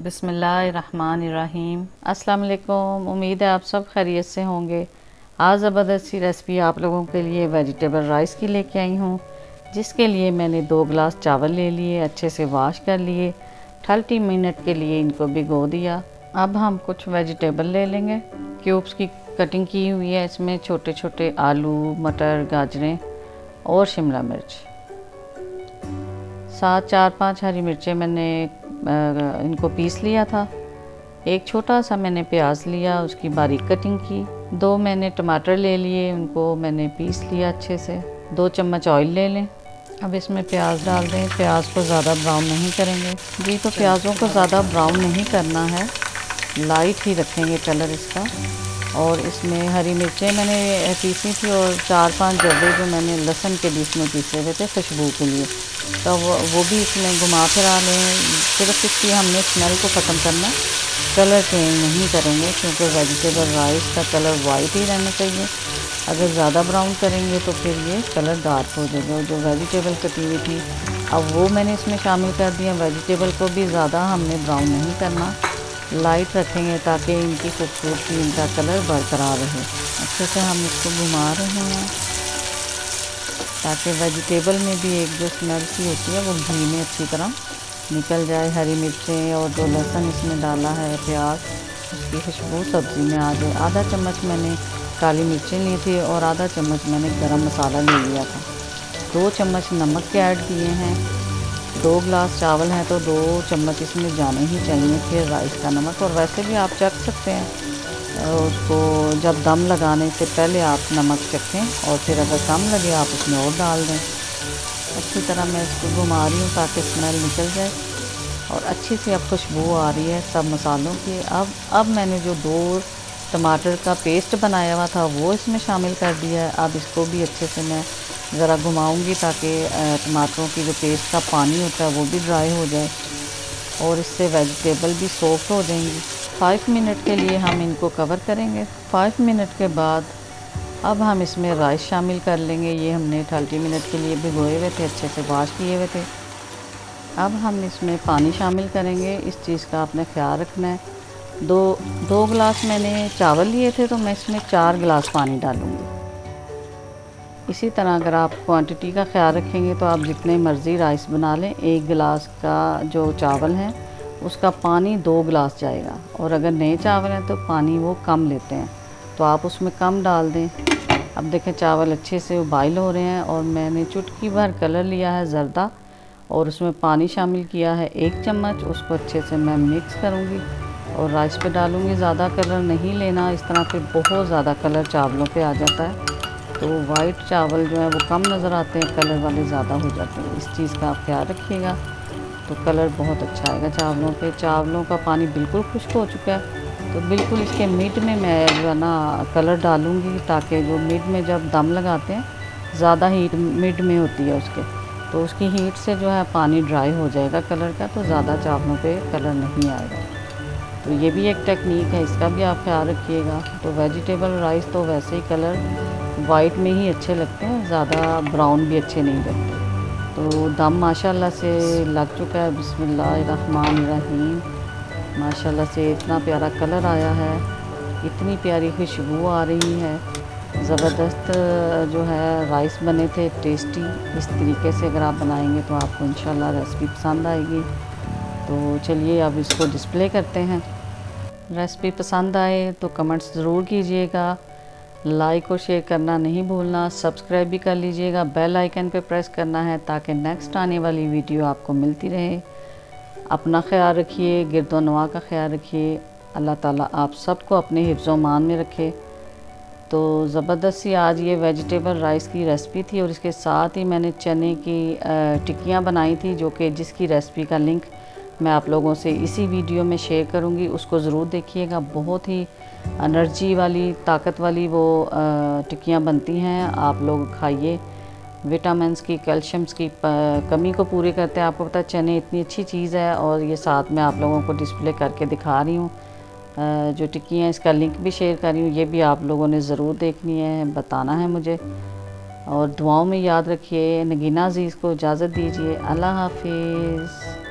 बिस्मिल्लाहिर्रहमानिर्रहीम। अस्सलाम वालेकुम। उम्मीद है आप सब खैरियत से होंगे। आज ज़बरदस्त सी रेसिपी आप लोगों के लिए वेजिटेबल राइस की लेके आई हूँ, जिसके लिए मैंने 2 गिलास चावल ले लिए, अच्छे से वॉश कर लिए, 30 मिनट के लिए इनको भिगो दिया। अब हम कुछ वेजिटेबल ले लेंगे। क्यूब्स की कटिंग की हुई है, इसमें छोटे छोटे आलू, मटर, गाजरें और शिमला मिर्च। साथ 4-5 हरी मिर्चें मैंने इनको पीस लिया था। एक छोटा सा मैंने प्याज लिया, उसकी बारीक कटिंग की। 2 मैंने टमाटर ले लिए, उनको मैंने पीस लिया अच्छे से। 2 चम्मच ऑयल ले लें। अब इसमें प्याज डाल दें। प्याज को ज़्यादा ब्राउन नहीं करेंगे जी, तो प्याज़ों को ज़्यादा ब्राउन नहीं करना है, लाइट ही रखेंगे कलर इसका। और इसमें हरी मिर्चें मैंने पीसी थी और 4-5 जर्रे जो मैंने लहसुन के बीच में पीसे हुए थे खुशबू के लिए, तो वो भी इसमें घुमा फिरा लें। सिर्फ इसकी हमने स्मेल को ख़त्म करना, कलर चेंज नहीं करेंगे, क्योंकि वेजिटेबल राइस का कलर वाइट ही रहना चाहिए। अगर ज़्यादा ब्राउन करेंगे तो फिर ये कलर डार्क हो जाएगा। जो वेजिटेबल कटी हुई थी अब वो मैंने इसमें शामिल कर दिया। वेजिटेबल को भी ज़्यादा हमने ब्राउन नहीं करना, लाइट रखेंगे ताकि इनकी खूबसूरती, इनका कलर बरकरार रहे। अच्छे से हम इसको घुमा रहे हैं ताकि वेजिटेबल में भी एक जो स्मेल सी होती है वो घी में अच्छी तरह निकल जाए। हरी मिर्चें और जो लहसुन इसमें डाला है, प्याज, उसकी खुशबू सब्ज़ी में आ जाए। आधा चम्मच मैंने काली मिर्चें ली थी और आधा चम्मच मैंने गरम मसाला ले लिया था। 2 चम्मच नमक के ऐड किए हैं। 2 गिलास चावल हैं तो 2 चम्मच इसमें जाने ही चाहिए फिर राइस का नमक। और वैसे भी आप चख सकते हैं, उसको जब दम लगाने से पहले आप नमक चखें और फिर अगर कम लगे आप उसमें और डाल दें। अच्छी तरह मैं इसको घुमा रही हूँ ताकि स्मेल निकल जाए और अच्छी सी अब खुशबू आ रही है सब मसालों की। अब मैंने जो 2 टमाटर का पेस्ट बनाया हुआ था वो इसमें शामिल कर दिया है। अब इसको भी अच्छे से मैं ज़रा घुमाऊंगी ताकि टमाटरों की जो पेस्ट का पानी होता है वो भी ड्राई हो जाए और इससे वेजिटेबल भी सॉफ्ट हो जाएंगी। 5 मिनट के लिए हम इनको कवर करेंगे। 5 मिनट के बाद अब हम इसमें राइस शामिल कर लेंगे। ये हमने 30 मिनट के लिए भिगोए हुए थे, अच्छे से वॉश किए हुए थे। अब हम इसमें पानी शामिल करेंगे, इस चीज़ का आपने ख्याल रखना है। 2 गिलास मैंने चावल लिए थे तो मैं इसमें 4 गिलास पानी डालूँगी। इसी तरह अगर आप क्वांटिटी का ख्याल रखेंगे तो आप जितने मर्ज़ी राइस बना लें, 1 गिलास का जो चावल है उसका पानी 2 गिलास जाएगा। और अगर नए चावल हैं तो पानी वो कम लेते हैं, तो आप उसमें कम डाल दें। अब देखें चावल अच्छे से उबाइल हो रहे हैं और मैंने चुटकी भर कलर लिया है ज़र्दा और उसमें पानी शामिल किया है 1 चम्मच। उसको अच्छे से मैं मिक्स करूँगी और राइस पे डालूँगी। ज़्यादा कलर नहीं लेना, इस तरह फिर बहुत ज़्यादा कलर चावलों पे आ जाता है, तो वाइट चावल जो है वो कम नज़र आते हैं, कलर वाले ज़्यादा हो जाते हैं। इस चीज़ का आप ख्याल रखिएगा तो कलर बहुत अच्छा आएगा चावलों पे। चावलों का पानी बिल्कुल खुश्क हो चुका है, तो बिल्कुल इसके मिड में मैं जो है ना कलर डालूँगी, ताकि जो मिड में जब दम लगाते हैं ज़्यादा हीट मिड में होती है उसके, तो उसकी हीट से जो है पानी ड्राई हो जाएगा कलर का, तो ज़्यादा चावलों पे कलर नहीं आएगा। तो ये भी एक टेक्निक है, इसका भी आप ख्याल रखिएगा। तो वेजिटेबल राइस तो वैसे ही कलर वाइट में ही अच्छे लगते हैं, ज़्यादा ब्राउन भी अच्छे नहीं लगते। तो दम माशाल्लाह से लग चुका है। बिस्मिल्लाहिर्रहमानिर्रहीम। माशाल्लाह से इतना प्यारा कलर आया है, इतनी प्यारी खुशबू आ रही है, ज़बरदस्त जो है राइस बने थे, टेस्टी। इस तरीके से अगर आप बनाएंगे तो आपको इंशाल्लाह रेसिपी पसंद आएगी। तो चलिए अब इसको डिस्प्ले करते हैं। रेसिपी पसंद आए तो कमेंट्स ज़रूर कीजिएगा, लाइक और शेयर करना नहीं भूलना, सब्सक्राइब भी कर लीजिएगा। बेल आइकन पे प्रेस करना है ताकि नेक्स्ट आने वाली वीडियो आपको मिलती रहे। अपना ख्याल रखिए, गिरदोनवा का ख्याल रखिए। अल्लाह ताला आप सबको अपने हिफ्ज़-ओ-मान में रखे। तो ज़बरदस्त सी आज ये वेजिटेबल राइस की रेसिपी थी और इसके साथ ही मैंने चने की टिक्कियाँ बनाई थी, जो कि जिसकी रेसिपी का लिंक मैं आप लोगों से इसी वीडियो में शेयर करूंगी, उसको ज़रूर देखिएगा। बहुत ही एनर्जी वाली, ताकत वाली वो टिक्कियाँ बनती हैं, आप लोग खाइए। विटामिन्स की, कैल्शियम्स की कमी को पूरी करते हैं। आपको पता है चने इतनी अच्छी चीज़ है, और ये साथ में आप लोगों को डिस्प्ले करके दिखा रही हूँ। जो टिक्कियाँ, इसका लिंक भी शेयर कर रही हूँ, ये भी आप लोगों ने ज़रूर देखनी है, बताना है मुझे। और दुआओं में याद रखिए। नगीना अज़ीज़ को इजाज़त दीजिए। अल्लाह हाफिज़।